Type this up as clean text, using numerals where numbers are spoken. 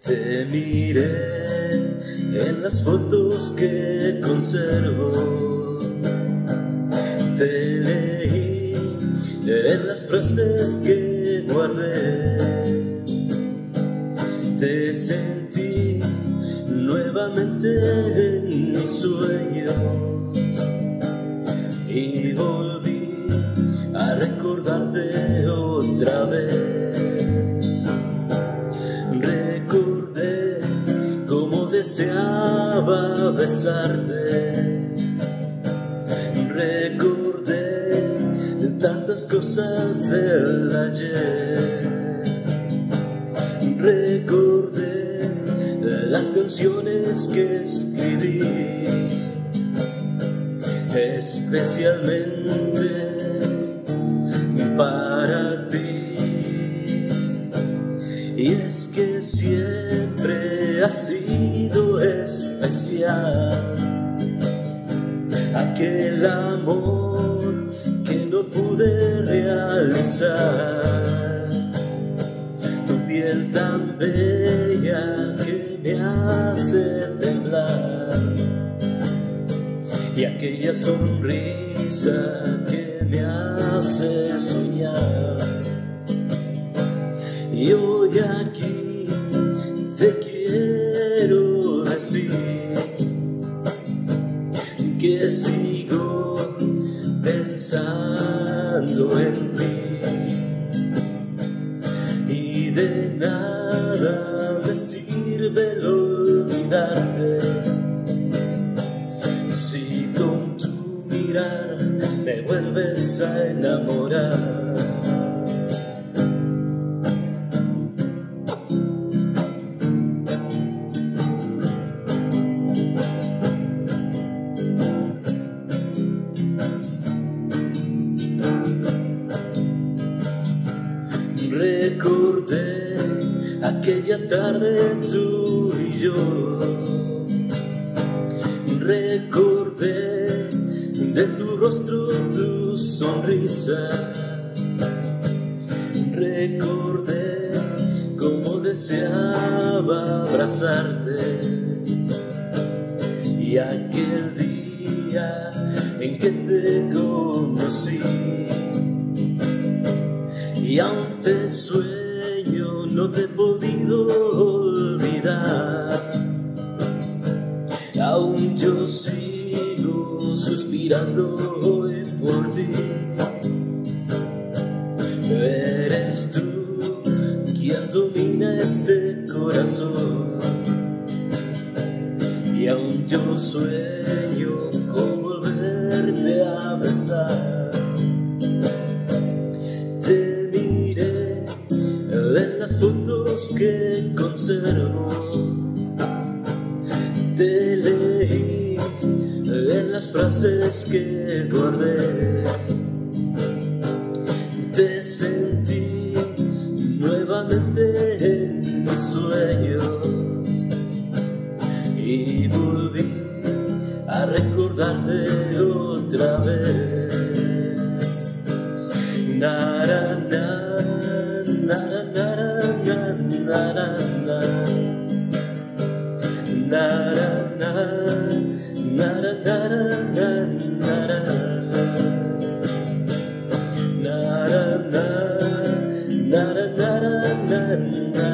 Te miré en las fotos que conservo, te leí en las frases que guardé, te sentí nuevamente en mis sueños y volví a recordarte otra vez. Recordé cómo deseaba besarte, recordé tantas cosas del ayer, recordé las canciones que escribí especialmente para ti. Y es que siempre ha sido especial aquel amor que no pude realizar, tu piel tan bella que me hace temblar y aquella sonrisa que me hace soñar. Y hoy aquí te quiero decir que sigo pensando en ti y de nada me sirve el olvidarte si con tu mirar me vuelves a enamorar. Recordé aquella tarde tú y yo, recordé de tu rostro tu sonrisa, recordé cómo deseaba abrazarte y aquel día en que te conocí. Y aún te sueño, no te he podido olvidar. Aún yo sigo suspirando hoy por ti. Eres tú quien domina este corazón. Y aún yo sueño con volverte a besar. En las fotos que conservo, te leí en las frases que guardé, te sentí nuevamente en mis sueños y volví a recordarte otra vez. Nara, nara, nara, nara, nara, nara, nara, nara, nara, nara, nara, nara, nara,